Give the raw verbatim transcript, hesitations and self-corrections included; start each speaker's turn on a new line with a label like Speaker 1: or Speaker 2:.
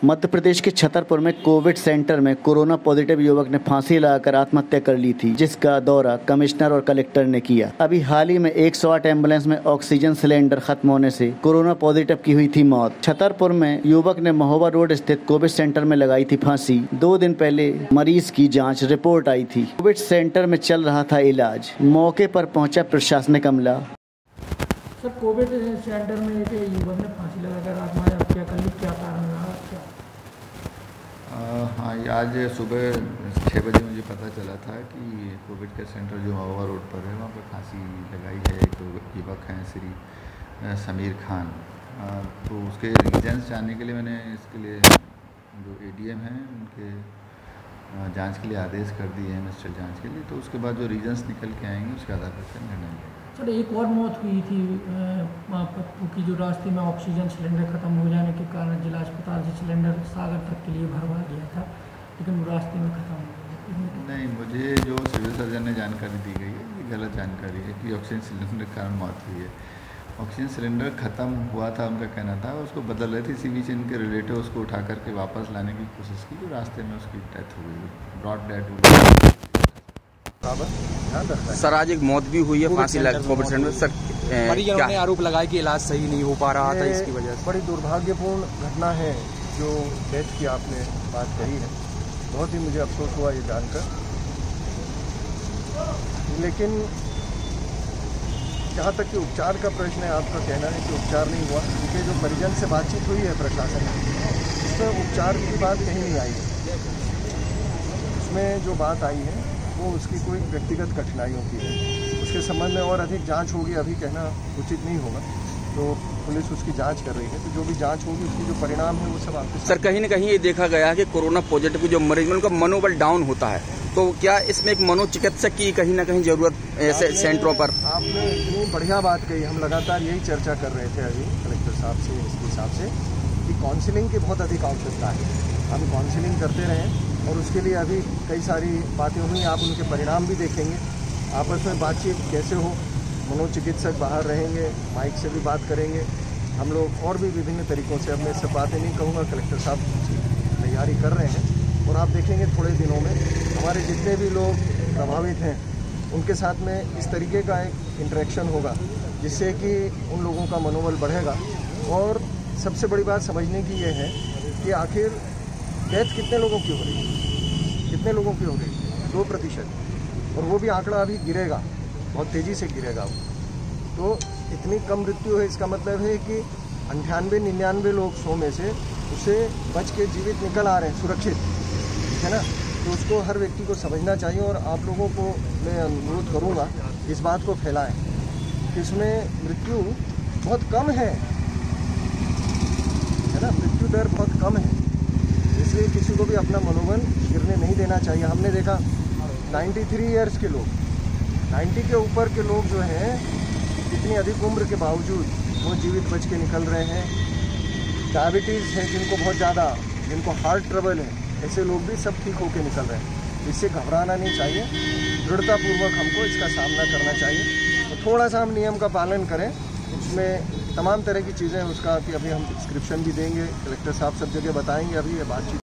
Speaker 1: मध्य प्रदेश के छतरपुर में covid centre में कोरोना पॉजिटिव युवक ने फांसी लगाकर आत्महत्या कर ली थी, जिसका दौरा कमिश्नर और कलेक्टर ने किया। अभी हाल ही में एक सौ आठ एम्बुलेंस में ऑक्सीजन सिलेंडर खत्म होने से कोरोना पॉजिटिव की हुई थी मौत। छतरपुर में युवक ने महोबा रोड स्थित कोविड सेंटर में लगाई थी फांसी। दो दिन पहले मरीज की जाँच रिपोर्ट आई थी। कोविड सेंटर में चल रहा था इलाज। मौके पर पहुंचा प्रशासनिक अमला।
Speaker 2: सर, कोविड सेंटर में एक युवक ने फांसी लगाकर आत्महत्या कर ली, क्या कारण रहा? क्या
Speaker 3: हाँ, आज सुबह छः बजे मुझे पता चला था कि कोविड केयर सेंटर जो महोबा रोड पर है वहाँ पर फांसी लगाई है एक युवक हैं श्री समीर खान। तो उसके रीजन्स जानने के लिए मैंने इसके लिए जो एडीएम हैं उनके जांच के लिए आदेश कर दिए हैं, मिस्टर जांच के लिए। तो उसके बाद जो रीजन्स निकल के आएंगे उसके आधार पर निर्णय लेंगे।
Speaker 2: सर, एक और मौत हुई थी पप्पू की, जो रास्ते में ऑक्सीजन सिलेंडर ख़त्म हो जाने के कारण जिला अस्पताल से सिलेंडर सागर तक के लिए भरवा दिया था, लेकिन वो रास्ते में ख़त्म हो गया।
Speaker 3: नहीं, मुझे जो सिविल सर्जन ने जानकारी दी गई है ये गलत जानकारी है कि ऑक्सीजन सिलेंडर के कारण मौत हुई है। ऑक्सीजन सिलेंडर ख़त्म हुआ था, उनका कहना था, उसको बदल रहे थे। इसी बीच इनके रिलेटिव उसको उठा करके वापस लाने की कोशिश की, जो रास्ते में उसकी डेथ हो गई, ब्रॉड डेथ हुई।
Speaker 4: सर, आज एक मौत भी हुई है फांसी लग कोविड सेंटर में। सर,
Speaker 5: परिजनों ने आरोप लगाया कि इलाज सही नहीं हो पा रहा था, इसकी वजह से।
Speaker 6: बड़ी दुर्भाग्यपूर्ण घटना है जो डेथ की आपने बात कही है। बहुत ही मुझे अफसोस हुआ ये जानकर, लेकिन जहाँ तक कि उपचार का प्रश्न है, आपका कहना है कि उपचार नहीं हुआ, क्योंकि जो परिजन से बातचीत हुई है प्रशासन में, उसमें उपचार की बात कहीं नहीं आई है। उसमें जो बात आई है वो उसकी कोई व्यक्तिगत कठिनाइयों की है। उसके संबंध में और अधिक जांच होगी, अभी कहना उचित नहीं होगा। तो पुलिस उसकी जांच कर रही है, तो जो भी जांच होगी उसकी जो परिणाम है वो सब आपके।
Speaker 4: सर, कहीं न कहीं ये देखा गया है कि कोरोना पॉजिटिव जो मरीज में उनका मनोबल डाउन होता है, तो क्या इसमें एक मनोचिकित्सक की कहीं ना कहीं जरूरत ऐसे सेंटरों पर?
Speaker 6: आपने इतनी बढ़िया बात कही। हम लगातार यही चर्चा कर रहे थे अभी कलेक्टर साहब से, इसके हिसाब से कि काउंसिलिंग की बहुत अधिक आवश्यकता है। हम काउंसिलिंग करते रहें और उसके लिए अभी कई सारी बातें हुई, आप उनके परिणाम भी देखेंगे। आपस में बातचीत कैसे हो, मनोचिकित्सक बाहर रहेंगे, माइक से भी बात करेंगे हम लोग, और भी विभिन्न तरीकों से। अब मैं सब बातें नहीं कहूँगा, कलेक्टर साहब तैयारी कर रहे हैं और आप देखेंगे थोड़े दिनों में हमारे जितने भी लोग प्रभावित हैं उनके साथ में इस तरीके का एक इंटरेक्शन होगा, जिससे कि उन लोगों का मनोबल बढ़ेगा। और सबसे बड़ी बात समझने की ये है कि आखिर डेथ कितने लोगों की हो रही है, कितने लोगों की हो रही है? दो प्रतिशत, और वो भी आंकड़ा अभी गिरेगा, बहुत तेज़ी से गिरेगा वो। तो इतनी कम मृत्यु है, इसका मतलब है कि अंठानवे निन्यानवे लोग सौ में से उसे बच के जीवित निकल आ रहे हैं, सुरक्षित, है ना। तो उसको हर व्यक्ति को समझना चाहिए। और आप लोगों को मैं अनुरोध करूँगा इस बात को फैलाएं कि इसमें मृत्यु बहुत कम है, है ना, मृत्यु दर बहुत कम है। इसलिए किसी को भी अपना मनोबल गिरने नहीं देना चाहिए। हमने देखा तिरानवे इयर्स के लोग, नब्बे के ऊपर के लोग जो हैं, इतनी अधिक उम्र के बावजूद वो जीवित बच के निकल रहे हैं। डायबिटीज़ है जिनको बहुत ज़्यादा, जिनको हार्ट ट्रबल है, ऐसे लोग भी सब ठीक होकर निकल रहे हैं। इससे घबराना नहीं चाहिए, दृढ़तापूर्वक हमको इसका सामना करना चाहिए। तो थोड़ा सा हम नियम का पालन करें। उसमें तमाम तरह की चीज़ें, उसका कि अभी हम डिस्क्रिप्शन भी देंगे, कलेक्टर साहब सब जगह बताएंगे। अभी ये बातचीत